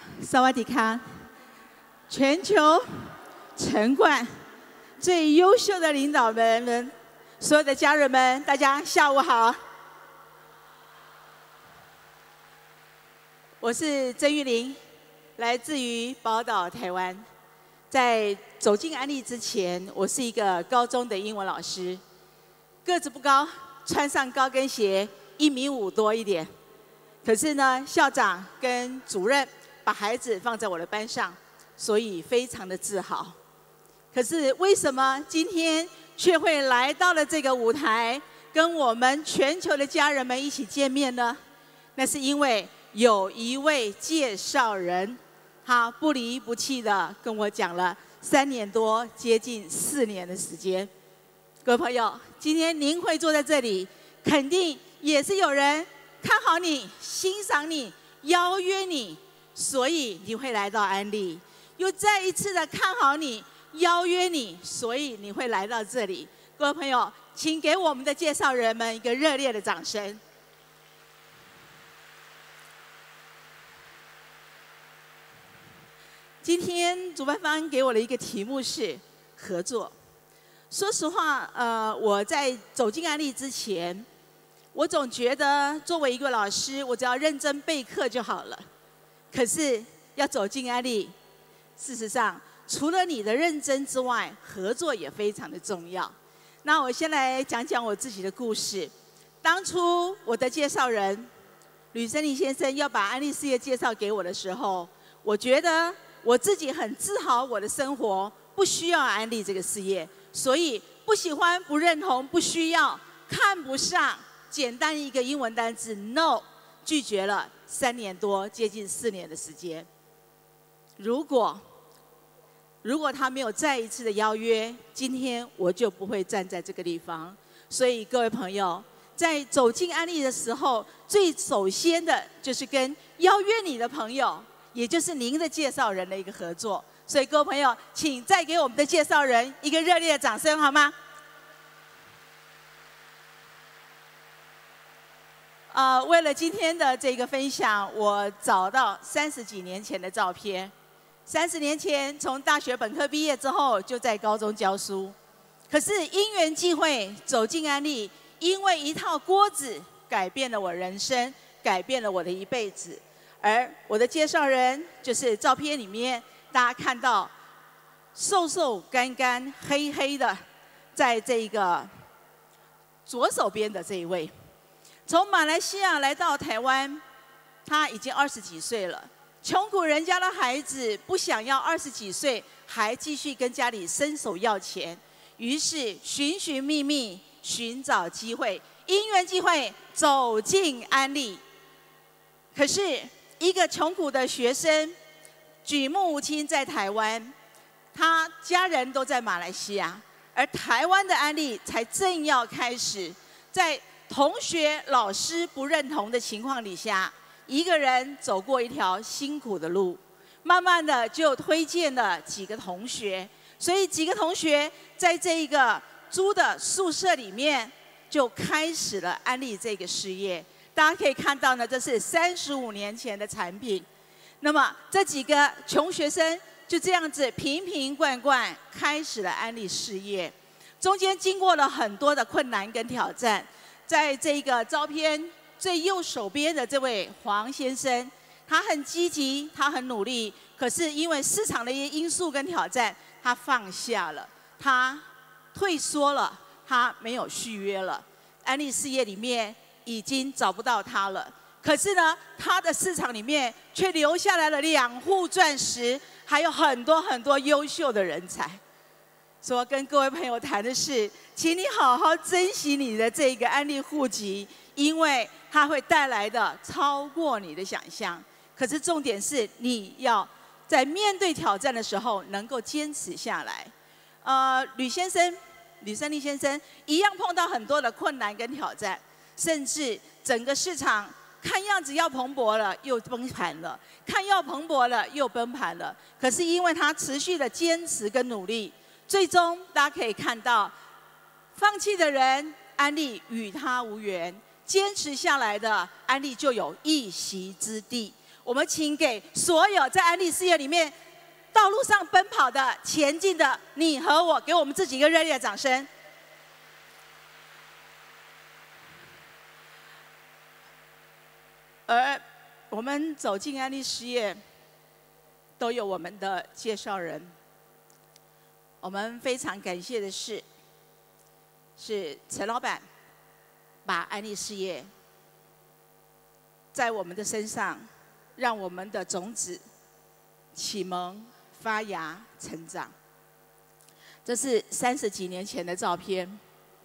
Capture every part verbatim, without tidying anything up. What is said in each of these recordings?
萨瓦迪卡，全球城管最优秀的领导人们，所有的家人们，大家下午好。我是曾玉玲，来自于宝岛台湾。在走进安利之前，我是一个高中的英文老师，个子不高，穿上高跟鞋，一米五多一点。可是呢，校长跟主任把孩子放在我的班上，所以非常的自豪。可是为什么今天却会来到了这个舞台，跟我们全球的家人们一起见面呢？那是因为有一位介绍人，他不离不弃的跟我讲了三年多，接近四年的时间。各位朋友，今天您会坐在这里，肯定也是有人看好你、欣赏你、邀约你，所以你会来到安利；又再一次的看好你、邀约你，所以你会来到这里。各位朋友，请给我们的介绍人们一个热烈的掌声。今天主办方给我的一个题目是合作。说实话，呃，我在走进安利之前，我总觉得作为一个老师，我只要认真备课就好了。可是要走进安利，事实上除了你的认真之外，合作也非常的重要。那我先来讲讲我自己的故事。当初我的介绍人吕森林先生要把安利事业介绍给我的时候，我觉得我自己很自豪，我的生活不需要安利这个事业，所以不喜欢、不认同、不需要、看不上，简单一个英文单字 no， 拒绝了三年多，接近四年的时间。如果如果他没有再一次的邀约，今天我就不会站在这个地方。所以各位朋友，在走进安利的时候，最首先的就是跟邀约你的朋友，也就是您的介绍人的一个合作。所以各位朋友，请再给我们的介绍人一个热烈的掌声，好吗？呃，为了今天的这个分享，我找到三十几年前的照片。三十年前，从大学本科毕业之后，就在高中教书。可是因缘际会走进安利，因为一套锅子改变了我人生，改变了我的一辈子。而我的介绍人就是照片里面大家看到瘦瘦干干黑黑的，在这个左手边的这一位，从马来西亚来到台湾，他已经二十几岁了。穷苦人家的孩子不想要二十几岁还继续跟家里伸手要钱，于是寻寻觅觅寻找机会，因缘际会走进安利。可是一个穷苦的学生，举目无亲在台湾，他家人都在马来西亚，而台湾的安利才正要开始。在同学、老师不认同的情况底下，一个人走过一条辛苦的路，慢慢的就推荐了几个同学，所以几个同学在这一个租的宿舍里面就开始了安利这个事业。大家可以看到呢，这是三十五年前的产品。那么这几个穷学生就这样子瓶瓶罐罐开始了安利事业，中间经过了很多的困难跟挑战。在这个照片最右手边的这位黄先生，他很积极，他很努力，可是因为市场的一些因素跟挑战，他放下了，他退缩了，他没有续约了。安利事业里面已经找不到他了，可是呢，他的市场里面却留下来了两户钻石，还有很多很多优秀的人才。所以我跟各位朋友谈的是，请你好好珍惜你的这个安利户籍，因为它会带来的超过你的想象。可是重点是，你要在面对挑战的时候能够坚持下来。呃，吕先生、吕森立先生一样碰到很多的困难跟挑战，甚至整个市场看样子要蓬勃了，又崩盘了；看要蓬勃了，又崩盘了。可是因为他持续的坚持跟努力，最终大家可以看到，放弃的人，安利与他无缘；坚持下来的，安利就有一席之地。 我们请给所有在安利事业里面道路上奔跑的、前进的你和我，给我们自己一个热烈的掌声。而我们走进安利事业，都有我们的介绍人。我们非常感谢的是，是陈老板把安利事业在我们的身上，让我们的种子启蒙、发芽、成长。这是三十几年前的照片。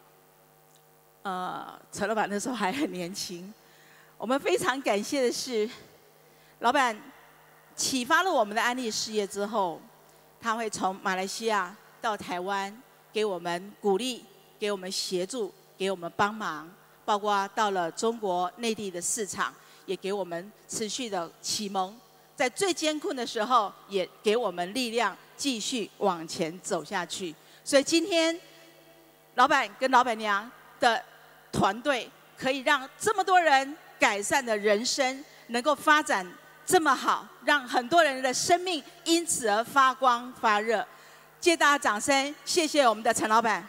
呃，陈老板那时候还很年轻。我们非常感谢的是，老板启发了我们的安利事业之后，他会从马来西亚到台湾，给我们鼓励，给我们协助，给我们帮忙，包括到了中国内地的市场，也给我们持续的启蒙，在最艰困的时候，也给我们力量，继续往前走下去。所以今天，老板跟老板娘的团队，可以让这么多人改善的人生能够发展这么好，让很多人的生命因此而发光发热。借大家掌声，谢谢我们的陈老板。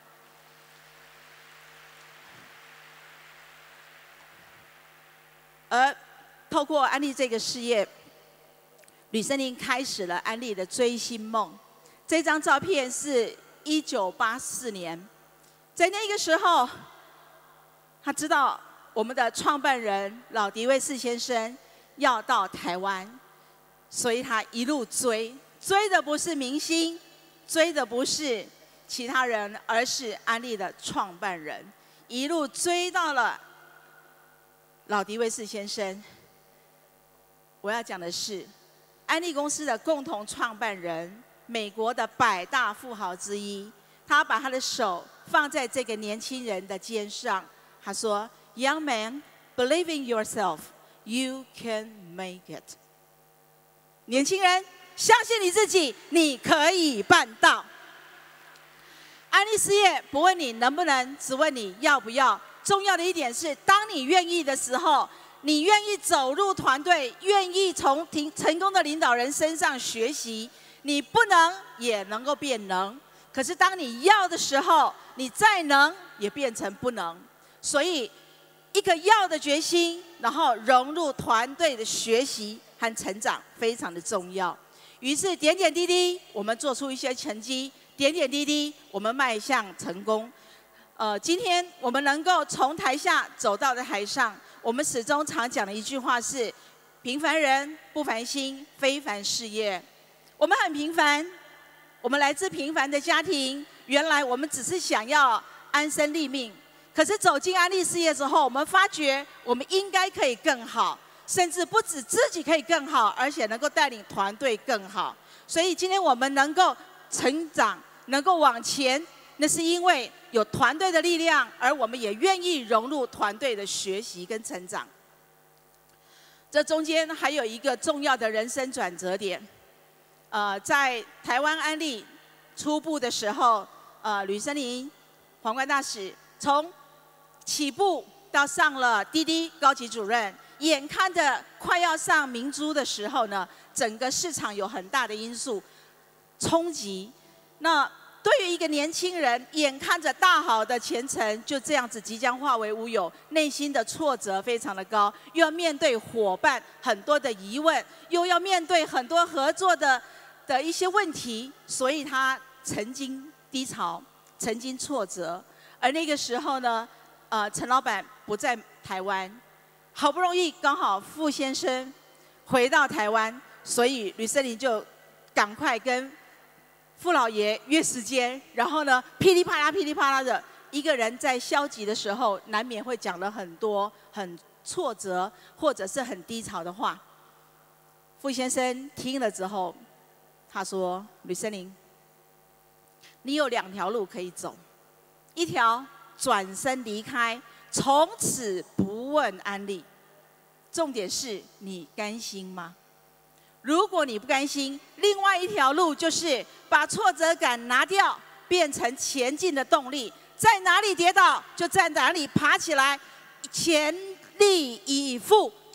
而透过安利这个事业，吕森林开始了安利的追星梦。这张照片是一九八四年，在那个时候，他知道我们的创办人老狄卫士先生要到台湾，所以他一路追，追的不是明星，追的不是其他人，而是安利的创办人，一路追到了老狄卫士先生。我要讲的是，安利公司的共同创办人，美国的百大富豪之一，他把他的手放在这个年轻人的肩上，他说 ：“Young man, believe in yourself, you can make it。”年轻人，相信你自己，你可以办到。安利事业不问你能不能，只问你要不要。重要的一点是，当你愿意的时候，你愿意走入团队，愿意从成功的领导人身上学习，你不能也能够变能。可是当你要的时候，你再能也变成不能。所以，一个要的决心，然后融入团队的学习和成长，非常的重要。于是点点滴滴，我们做出一些成绩；点点滴滴，我们迈向成功。呃，今天我们能够从台下走到了台上，我们始终常讲的一句话是：平凡人不凡心，非凡事业。我们很平凡，我们来自平凡的家庭，原来我们只是想要安身立命。可是走进安利事业之后，我们发觉我们应该可以更好，甚至不止自己可以更好，而且能够带领团队更好。所以今天我们能够成长，能够往前，那是因为有团队的力量，而我们也愿意融入团队的学习跟成长。这中间还有一个重要的人生转折点，呃，在台湾安利初步的时候，呃，吕森林皇冠大使从起步到上了滴滴高级主任，眼看着快要上明珠的时候呢，整个市场有很大的因素冲击。那对于一个年轻人，眼看着大好的前程就这样子即将化为乌有，内心的挫折非常的高，又要面对伙伴很多的疑问，又要面对很多合作的的一些问题，所以他曾经低潮，曾经挫折。而那个时候呢，呃，陈老板不在台湾，好不容易刚好傅先生回到台湾，所以吕森林就赶快跟傅老爷约时间，然后呢，噼里啪啦、噼里啪啦的，一个人在消极的时候，难免会讲了很多很挫折或者是很低潮的话。傅先生听了之后，他说：“吕森林，你有两条路可以走，一条转身离开，从此不问安利。重点是你甘心吗？如果你不甘心，另外一条路就是把挫折感拿掉，变成前进的动力。在哪里跌倒，就在哪里爬起来，全力以赴，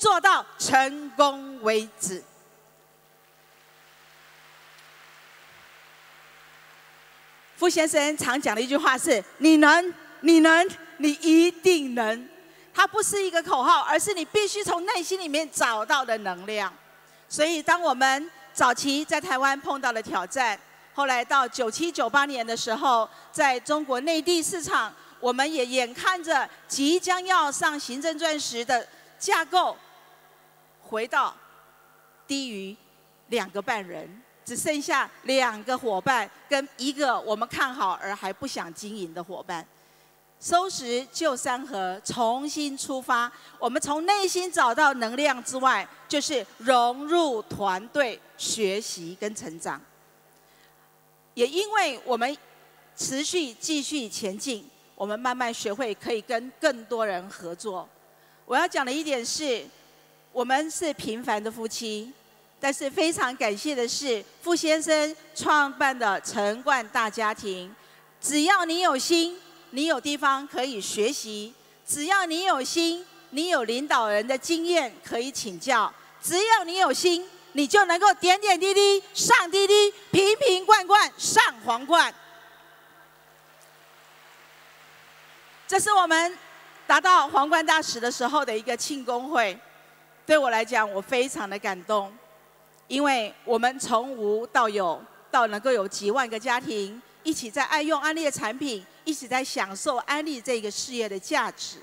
做到成功为止。傅先生常讲的一句话是：你能，你能，你一定能。它不是一个口号，而是你必须从内心里面找到的能量。所以，当我们早期在台湾碰到了挑战，后来到九七九八年的时候，在中国内地市场，我们也眼看着即将要上行政钻石的架构，回到低于两个半人，只剩下两个伙伴跟一个我们看好而还不想经营的伙伴。收拾旧山河，重新出发。我们从内心找到能量之外，就是融入团队、学习跟成长。也因为我们持续继续前进，我们慢慢学会可以跟更多人合作。我要讲的一点是，我们是平凡的夫妻，但是非常感谢的是，傅先生创办的成冠大家庭。只要你有心，你有地方可以学习；只要你有心，你有领导人的经验可以请教；只要你有心，你就能够点点滴滴上滴滴，瓶瓶罐罐上皇冠。这是我们达到皇冠大使的时候的一个庆功会，对我来讲，我非常的感动，因为我们从无到有，到能够有几万个家庭一起在爱用安利的产品，一起在享受安利这个事业的价值。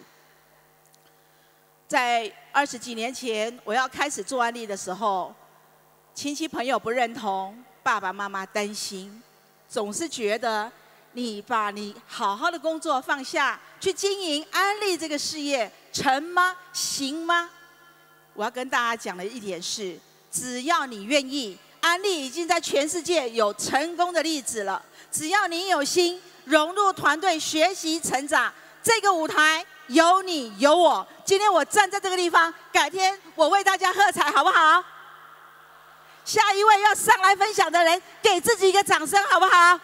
在二十几年前，我要开始做安利的时候，亲戚朋友不认同，爸爸妈妈担心，总是觉得你把你好好的工作放下，去经营安利这个事业，成吗？行吗？我要跟大家讲的一点是，只要你愿意，安利已经在全世界有成功的例子了。只要你有心，融入团队，学习成长，这个舞台有你有我。今天我站在这个地方，改天我为大家喝彩，好不好？下一位要上来分享的人，给自己一个掌声，好不好？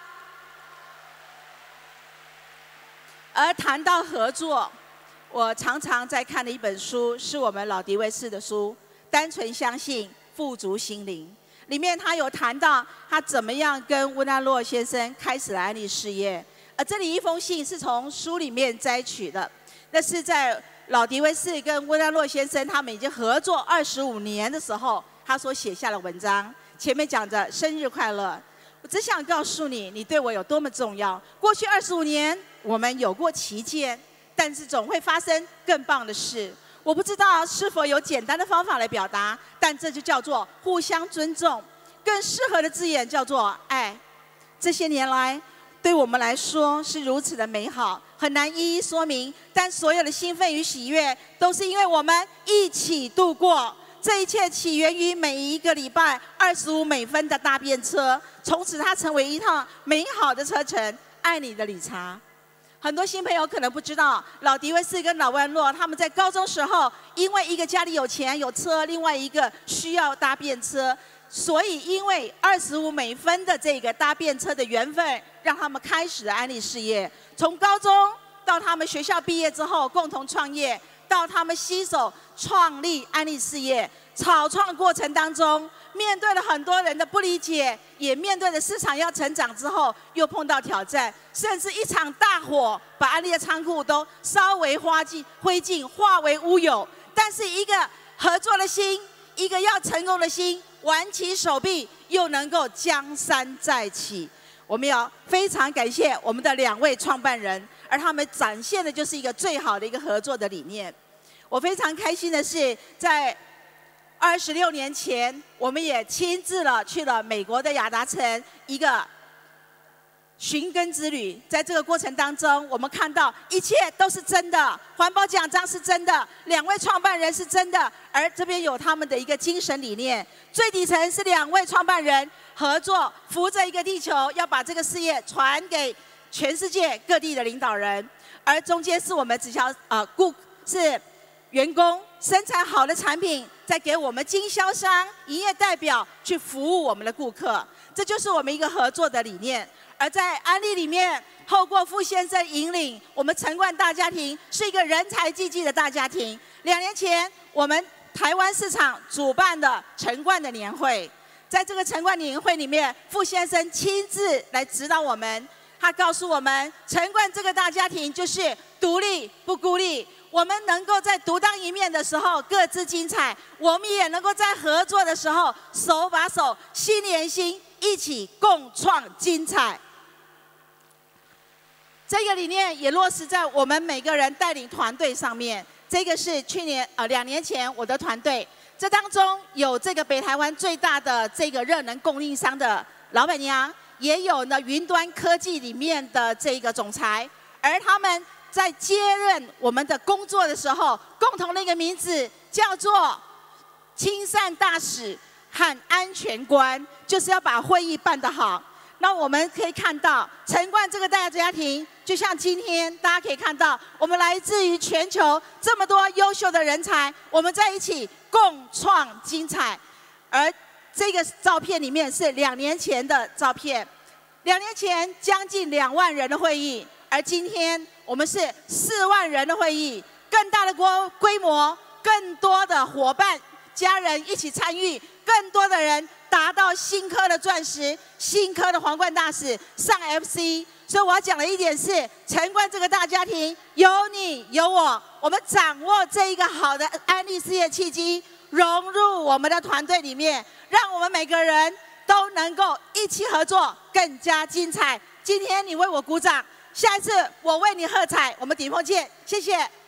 而谈到合作，我常常在看的一本书，是我们老迪威士的书《单纯相信，富足心灵》。里面他有谈到他怎么样跟温安洛先生开始了安利事业。而这里一封信是从书里面摘取的，那是在老迪威士跟温安洛先生他们已经合作二十五年的时候，他所写下的文章。前面讲着生日快乐，我只想告诉你，你对我有多么重要。过去二十五年，我们有过歧见，但是总会发生更棒的事。我不知道是否有简单的方法来表达，但这就叫做互相尊重。更适合的字眼叫做爱。这些年来，对我们来说是如此的美好，很难一一说明。但所有的兴奋与喜悦，都是因为我们一起度过。这一切起源于每一个礼拜二十五美分的搭便车，从此它成为一趟美好的车程。爱你的理查。很多新朋友可能不知道，老迪威士跟老万洛他们在高中时候，因为一个家里有钱有车，另外一个需要搭便车，所以因为二十五美分的这个搭便车的缘分，让他们开始了安利事业。从高中到他们学校毕业之后共同创业，到他们携手创立安利事业，草创过程当中，面对了很多人的不理解，也面对了市场要成长之后，又碰到挑战，甚至一场大火把安利的仓库都烧为花烬灰烬，化为乌有。但是一个合作的心，一个要成功的心，挽起手臂，又能够江山再起。我们要非常感谢我们的两位创办人，而他们展现的就是一个最好的一个合作的理念。我非常开心的是，在二十六年前，我们也亲自了去了美国的亚达城一个寻根之旅。在这个过程当中，我们看到一切都是真的，环保奖章是真的，两位创办人是真的，而这边有他们的一个精神理念。最底层是两位创办人合作，扶着一个地球，要把这个事业传给全世界各地的领导人。而中间是我们直销呃顾是员工生产好的产品，再给我们经销商、营业代表去服务我们的顾客，这就是我们一个合作的理念。而在安利里面，透过傅先生引领，我们成冠大家庭是一个人才济济的大家庭。两年前，我们台湾市场主办的陈冠的年会。在这个陈冠年会里面，傅先生亲自来指导我们，他告诉我们，陈冠这个大家庭就是独立不孤立。我们能够在独当一面的时候各自精彩，我们也能够在合作的时候手把手、心连心，一起共创精彩。这个理念也落实在我们每个人带领团队上面。这个是去年呃两年前我的团队。这当中有这个北台湾最大的这个热能供应商的老板娘，也有呢云端科技里面的这个总裁，而他们在接任我们的工作的时候，共同的一个名字叫做亲善大使和安全官，就是要把会议办得好。那我们可以看到，陈冠这个大家庭，就像今天大家可以看到，我们来自于全球这么多优秀的人才，我们在一起共创精彩。而这个照片里面是两年前的照片，两年前将近两万人的会议，而今天我们是四万人的会议，更大的规规模，更多的伙伴、家人一起参与，更多的人达到新科的钻石、新科的皇冠大使上 F C。所以我要讲的一点是，陈冠这个大家庭有你有我，我们掌握这一个好的安利事业契机，融入我们的团队里面，让我们每个人都能够一起合作，更加精彩。今天你为我鼓掌，下一次我为你喝彩，我们顶峰见，谢谢。